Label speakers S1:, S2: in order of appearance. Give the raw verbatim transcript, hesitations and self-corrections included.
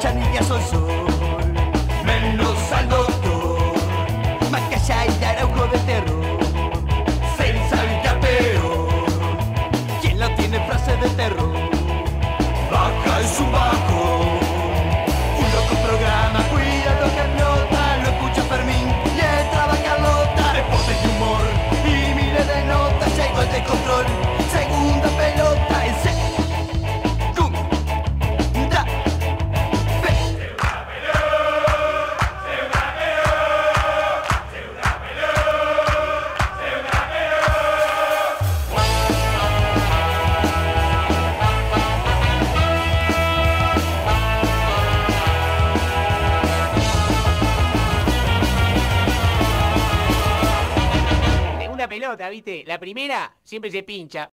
S1: chanillas al sol. Menos al doctor, Macaya y Araujo de terror. Sensa y peor, ¿quién la tiene frase de terror? Baja es un bajo, un loco programa, cuidado que explota. Lo escucha Fermín y entra a Carlota. Deportes de humor y miles de notas, llegó el descontrol. Segunda pelota en segunda
S2: pelota, ¿viste? La primera siempre se pincha,